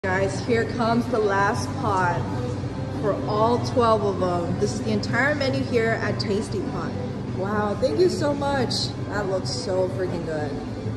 Guys, here comes the last pot for all 12 of them. This is the entire menu here at Tasty Pot. Wow, thank you so much. That looks so freaking good.